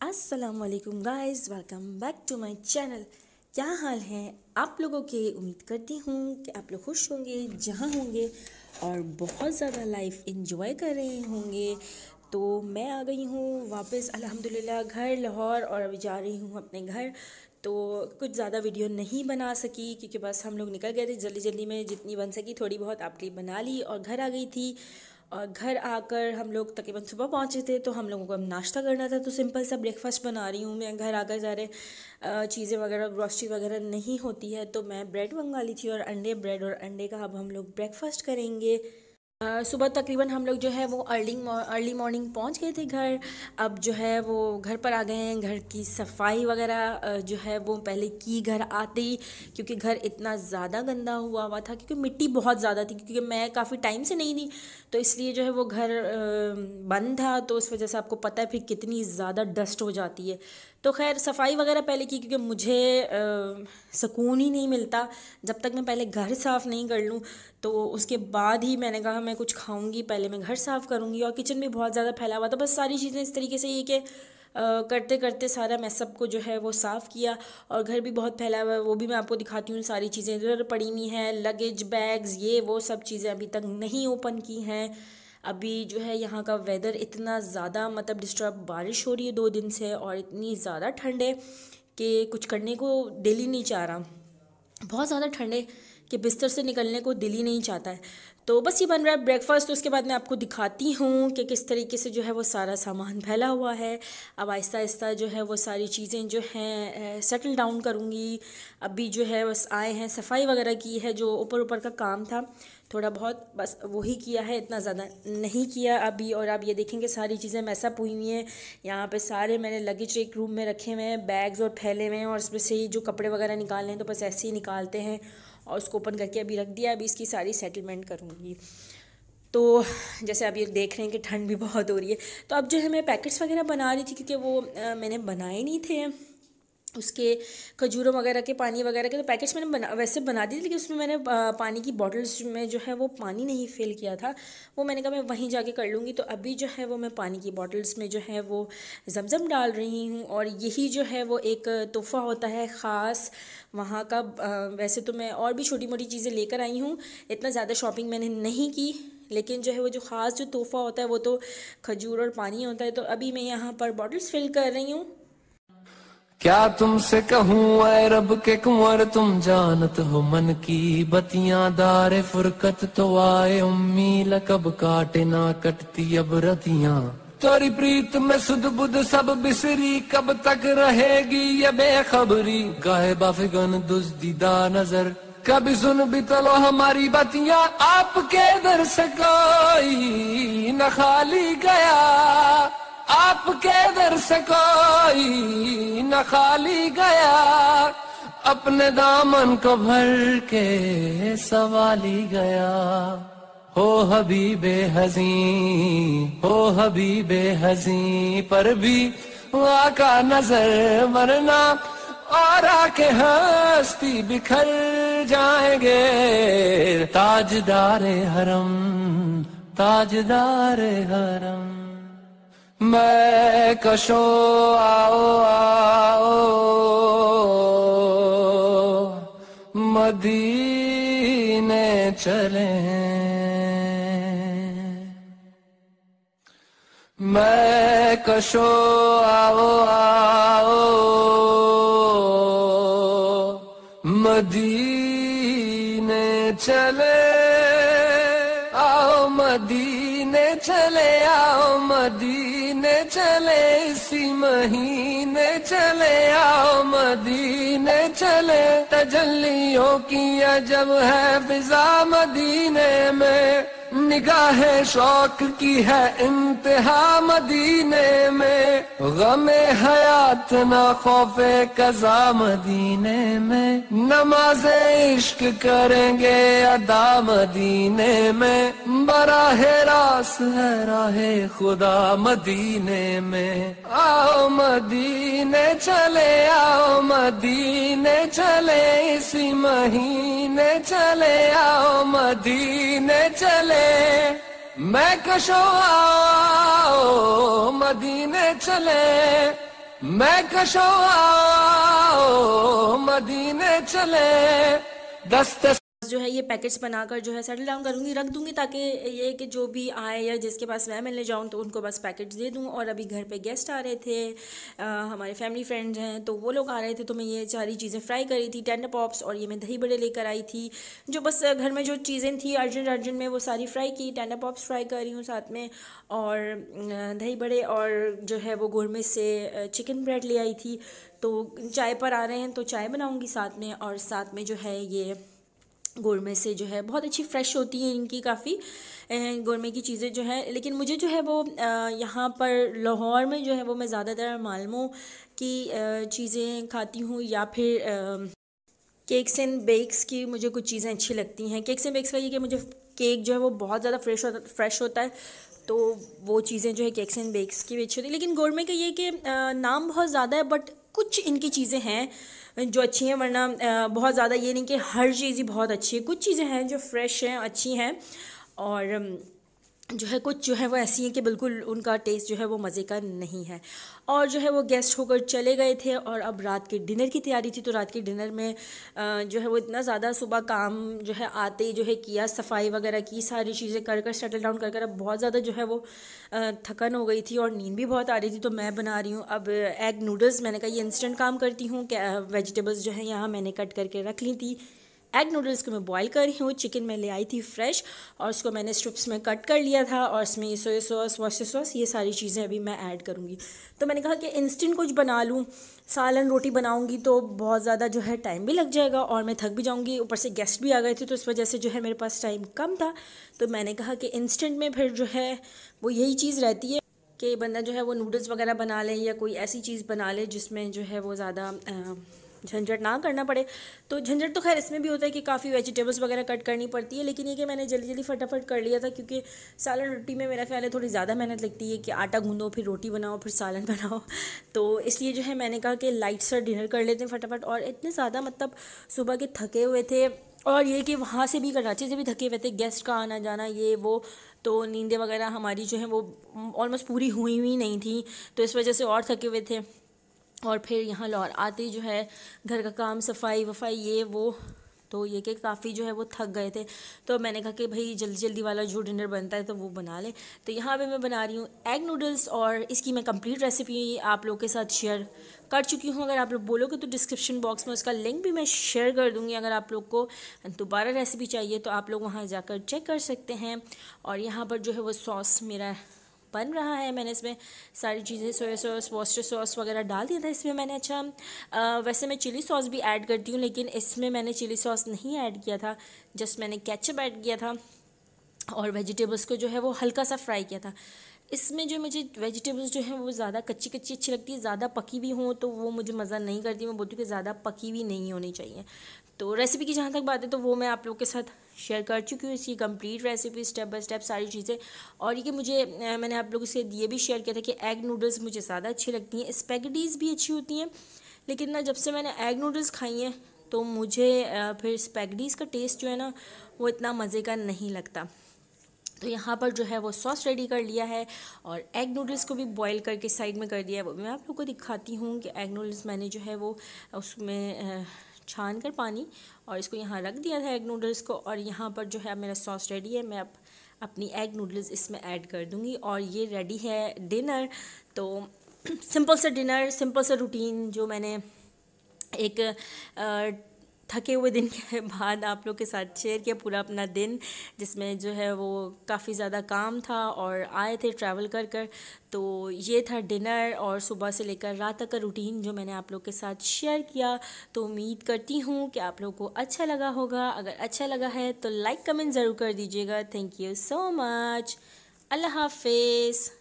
अस्सलामुअलैकुम guys, welcome back to my channel. क्या हाल है आप लोगों के? उम्मीद करती हूँ कि आप लोग खुश होंगे जहाँ होंगे और बहुत ज़्यादा लाइफ इंजॉय कर रहे होंगे। तो मैं आ गई हूँ वापस अल्हम्दुलिल्लाह घर लाहौर और अभी जा रही हूँ अपने घर। तो कुछ ज़्यादा वीडियो नहीं बना सकी क्योंकि बस हम लोग निकल गए थे जल्दी जल्दी में, जितनी बन सकी थोड़ी बहुत आपके लिए बना ली और घर आ गई थी। और घर आकर हम लोग तकरीबन सुबह पहुँचे थे, तो हम लोगों को अब नाश्ता करना था, तो सिंपल सा ब्रेकफास्ट बना रही हूँ मैं। घर आकर ज़्यादा चीज़ें वगैरह ग्रॉसरी वगैरह नहीं होती है, तो मैं ब्रेड मंगा ली थी और अंडे, ब्रेड और अंडे का अब हम लोग ब्रेकफास्ट करेंगे। सुबह तकरीबन हम लोग जो है वो अर्ली मॉर्निंग पहुंच गए थे घर। अब जो है वो घर पर आ गए हैं। घर की सफाई वगैरह जो है वो पहले की घर आते ही, क्योंकि घर इतना ज़्यादा गंदा हुआ हुआ था क्योंकि मिट्टी बहुत ज़्यादा थी, क्योंकि मैं काफ़ी टाइम से नहीं थी, तो इसलिए जो है वो घर बंद था, तो इस वजह से आपको पता है फिर कितनी ज़्यादा डस्ट हो जाती है। तो खैर सफाई वगैरह पहले की, क्योंकि मुझे सुकून ही नहीं मिलता जब तक मैं पहले घर साफ़ नहीं कर लूँ। तो उसके बाद ही मैंने कहा मैं कुछ खाऊंगी, पहले मैं घर साफ़ करूँगी। और किचन भी बहुत ज़्यादा फैला हुआ था, बस सारी चीज़ें इस तरीके से ये कि करते करते सारा मैं सबको जो है वो साफ़ किया। और घर भी बहुत फैला हुआ है, वो भी मैं आपको दिखाती हूँ। सारी चीज़ें इधर पड़ी हुई हैं, लगेज बैग्स ये वो सब चीज़ें अभी तक नहीं ओपन की हैं। अभी जो है यहाँ का वेदर इतना ज़्यादा मतलब डिस्टर्ब, बारिश हो रही है 2 दिन से और इतनी ज़्यादा ठंड है कि कुछ करने को दिल ही नहीं चाह रहा। बहुत ज़्यादा ठंड है कि बिस्तर से निकलने को दिल ही नहीं चाहता है। तो बस ये बन रहा है ब्रेकफास्ट, तो उसके बाद मैं आपको दिखाती हूँ कि किस तरीके से जो है वो सारा सामान फैला हुआ है। अब आहिस्ता आहिस्ता जो है वो सारी चीज़ें जो हैं सेटल डाउन करूँगी। अभी जो है बस आए हैं, सफाई वगैरह की है, जो ऊपर ऊपर का काम था थोड़ा बहुत बस वही किया है, इतना ज़्यादा नहीं किया अभी। और आप ये देखेंगे सारी चीज़ें मैसअप हुई हुई हैं। यहाँ पे सारे मैंने लगेज एक रूम में रखे हुए हैं, बैग्स और फैले हुए हैं, और इसमें से ही जो कपड़े वगैरह निकालने हैं तो बस ऐसे ही निकालते हैं और उसको ओपन करके अभी रख दिया। अभी इसकी सारी सेटलमेंट करूँगी। तो जैसे आप ये देख रहे हैं कि ठंड भी बहुत हो रही है, तो अब जो है मैं पैकेट्स वगैरह बना रही थी, क्योंकि वो मैंने बनाए नहीं थे उसके खजूरों वगैरह के, पानी वगैरह के। तो पैकेट्स मैंने वैसे बना दी थी, लेकिन उसमें मैंने पानी की बॉटल्स में जो है वो पानी नहीं फिल किया था। वो मैंने कहा मैं वहीं जाके कर लूँगी। तो अभी जो है वो मैं पानी की बॉटल्स में जो है वो ज़मज़म डाल रही हूँ। और यही जो है वो एक तोहफ़ा होता है ख़ास वहाँ का। वैसे तो मैं और भी छोटी मोटी चीज़ें लेकर आई हूँ, इतना ज़्यादा शॉपिंग मैंने नहीं की, लेकिन जो है वो जो ख़ास जो तोहफ़ा होता है वो तो खजूर और पानी होता है। तो अभी मैं यहाँ पर बॉटल्स फिल कर रही हूँ। क्या तुमसे कहूँ ऐ रब के कुंवर, तुम जानत हो मन की बतियां। दारे फुरकत तो आए उम्मी, लकब काटे ना कटती अब रतियां। तोरी प्रीत में सुध बुध सब बिसरी, कब तक रहेगी ये बेखबरी। गाहे बाफिगन दुज़दीदा नजर, कभी सुन भी तो लो हमारी बतियां। आपके दर से कोई न खाली गया, आपके दर से कोई न खाली गया। अपने दामन को भर के सवाली गया। हो हबीबे हज़ीं, हो हबीबे हज़ीं, पर भी आका नजर वरना और आके हस्ती बिखर जाएंगे। ताजदारे हरम, ताजदारे हरम। मैं कशो आओ आओ मदीने चले। मैं कशो आओ आओ मदीने चले। आओ मदीने चले, आओ मदीने चले, इसी महीने चले। आओ मदीने चले, तजल्लियों की अजब है फिजा मदीने में। निगाहे शौक की है इंतहा मदीने में। गमे हयात ना खौफे कज़ा मदीने में। नमाज़े इश्क करेंगे अदा मदीने में। बराहे रास है राहे खुदा मदीने में। आओ मदीने चले, आओ मदीने चले, इसी महीने चले। आओ मदीने चले, मैं कशो आओ मदीने चले। मैं कशो आओ मदीने चले दस्ते जो है ये पैकेट्स बनाकर जो है सेटल डाउन करूँगी, रख दूँगी, ताकि ये कि जो भी आए या जिसके पास मैं मिलने जाऊँ तो उनको बस पैकेट्स दे दूँ। और अभी घर पे गेस्ट आ रहे थे, हमारे फैमिली फ्रेंड्स हैं, तो वो लोग आ रहे थे, तो मैं ये सारी चीज़ें फ्राई करी थी, टेंडर पॉप्स, और ये मैं दही बड़े लेकर आई थी, जो बस घर में जो चीज़ें थी अर्जेंट में वो सारी फ्राई की। टेंडर पॉप्स फ्राई कर रही हूँ साथ में, और दही बड़े, और जो है वो गोरमे से चिकन ब्रेड ले आई थी। तो चाय पर आ रहे हैं तो चाय बनाऊँगी साथ में, और साथ में जो है ये गोरमे से जो है बहुत अच्छी फ़्रेश होती है इनकी काफ़ी गोरमे की चीज़ें जो है। लेकिन मुझे जो है वो यहाँ पर लाहौर में जो है वो मैं ज़्यादातर मालमों की चीज़ें खाती हूँ, या फिर केक्स एंड बेक्स की मुझे कुछ चीज़ें अच्छी लगती हैं। केक्स एंड बेक्स का ये कि मुझे केक जो है वो बहुत ज़्यादा फ्रेश होता है, तो वो चीज़ें जो है केक्स एंड बेक्स की भी अच्छी होती है। लेकिन गोरमे का ये कि नाम बहुत ज़्यादा है, बट कुछ इनकी चीज़ें हैं जो अच्छी हैं, वरना बहुत ज़्यादा ये नहीं कि हर चीज़ ही बहुत अच्छी है। कुछ चीज़ें हैं जो फ्रेश हैं, अच्छी हैं, और जो है कुछ जो है वो ऐसी हैं कि बिल्कुल उनका टेस्ट जो है वो मज़े का नहीं है। और जो है वो गेस्ट होकर चले गए थे, और अब रात के डिनर की तैयारी थी। तो रात के डिनर में जो है वो इतना ज़्यादा सुबह काम जो है आते ही जो है किया, सफाई वगैरह की, सारी चीज़ें कर सेटल डाउन कर अब बहुत ज़्यादा जो है वो थकन हो गई थी, और नींद भी बहुत आ रही थी। तो मैं बना रही हूँ अब एग नूडल्स। मैंने कहा ये इंस्टेंट काम करती हूँ, वेजिटेबल्स जो है यहाँ मैंने कट करके रख ली थी। एग नूडल्स को मैं बॉईल कर रही हूँ। चिकन मैं ले आई थी फ्रेश, और उसको मैंने स्ट्रिप्स में कट कर लिया था, और इसमें सोया सॉस, वॉस्टर सॉस, ये सारी चीज़ें अभी मैं ऐड करूँगी। तो मैंने कहा कि इंस्टेंट कुछ बना लूँ, सालन रोटी बनाऊँगी तो बहुत ज़्यादा जो है टाइम भी लग जाएगा, और मैं थक भी जाऊँगी। ऊपर से गेस्ट भी आ गए थे, तो इस वजह से जो है मेरे पास टाइम कम था। तो मैंने कहा कि इंस्टेंट में फिर जो है वो यही चीज़ रहती है कि बंदा जो है वो नूडल्स वगैरह बना ले, या कोई ऐसी चीज़ बना ले जिसमें जो है वो ज़्यादा झंझट ना करना पड़े। तो झंझट तो खैर इसमें भी होता है कि काफ़ी वेजिटेबल्स वगैरह कट करनी पड़ती है, लेकिन ये कि मैंने जल्दी जल्दी फटाफट कर लिया था, क्योंकि सालन रोटी में मेरा ख्याल है थोड़ी ज़्यादा मेहनत लगती है कि आटा गूंदो, फिर रोटी बनाओ, फिर सालन बनाओ। तो इसलिए जो है मैंने कहा कि लाइट सा डिनर कर लेते हैं फटाफट। और इतने ज़्यादा मतलब सुबह के थके हुए थे, और ये कि वहाँ से भी, कराची से भी थके हुए थे, गेस्ट का आना जाना ये वो, तो नींदें वगैरह हमारी जो है वो ऑलमोस्ट पूरी हुई नहीं थी, तो इस वजह से और थके हुए थे। और फिर यहाँ लाहौर आते ही जो है घर का काम, सफाई वफाई ये वो, तो ये कि काफ़ी जो है वो थक गए थे। तो मैंने कहा कि भाई जल्दी जल्दी वाला जो डिनर बनता है तो वो बना लें। तो यहाँ पे मैं बना रही हूँ एग नूडल्स, और इसकी मैं कंप्लीट रेसिपी आप लोगों के साथ शेयर कर चुकी हूँ। अगर आप लोग बोलोगे तो डिस्क्रिप्शन बॉक्स में उसका लिंक भी मैं शेयर कर दूँगी। अगर आप लोग को दोबारा रेसिपी चाहिए तो आप लोग वहाँ जाकर चेक कर सकते हैं। और यहाँ पर जो है वो सॉस मेरा बन रहा है। मैंने इसमें सारी चीज़ें, सोया सॉस, वॉस्टर सॉस वगैरह डाल दिया था इसमें मैंने। अच्छा वैसे मैं चिली सॉस भी ऐड करती हूँ, लेकिन इसमें मैंने चिली सॉस नहीं ऐड किया था, जस्ट मैंने केचप ऐड किया था, और वेजिटेबल्स को जो है वो हल्का सा फ्राई किया था। इसमें जो मुझे वेजिटेबल्स जो हैं वो ज़्यादा कच्ची कच्ची अच्छी लगती है, ज़्यादा पकी भी हों तो वो मुझे मज़ा नहीं करती। मैं बोलती हूँ कि ज़्यादा पकी भी नहीं होनी चाहिए। तो रेसिपी की जहाँ तक बात है तो वो मैं आप लोगों के साथ शेयर कर चुकी हूँ, इसकी complete recipe step by step सारी चीज़ें। और ये कि मुझे मैंने आप लोगों से ये भी शेयर किया था कि एग नूडल्स मुझे ज़्यादा अच्छी लगती हैं, स्पैगेटीज़ भी अच्छी होती हैं, लेकिन ना जब से मैंने एग नूडल्स खाई हैं तो मुझे फिर स्पैगेटीज़ का टेस्ट जो है ना वो इतना मज़े का नहीं लगता। तो यहाँ पर जो है वो सॉस रेडी कर लिया है, और एग नूडल्स को भी बॉईल करके साइड में कर दिया है। वो मैं आप लोगों को दिखाती हूँ कि एग नूडल्स मैंने जो है वो उसमें छान कर पानी, और इसको यहाँ रख दिया था एग नूडल्स को। और यहाँ पर जो है मेरा सॉस रेडी है, मैं अब अपनी एग नूडल्स इसमें ऐड कर दूँगी, और ये रेडी है डिनर। तो सिंपल सा डिनर, सिंपल सा रूटीन जो मैंने एक थके हुए दिन के बाद आप लोग के साथ शेयर किया, पूरा अपना दिन, जिसमें जो है वो काफ़ी ज़्यादा काम था और आए थे ट्रैवल कर कर। तो ये था डिनर और सुबह से लेकर रात तक का रूटीन जो मैंने आप लोग के साथ शेयर किया। तो उम्मीद करती हूँ कि आप लोग को अच्छा लगा होगा। अगर अच्छा लगा है तो लाइक कमेंट ज़रूर कर दीजिएगा। Thank you so much. Allah हाफिज़।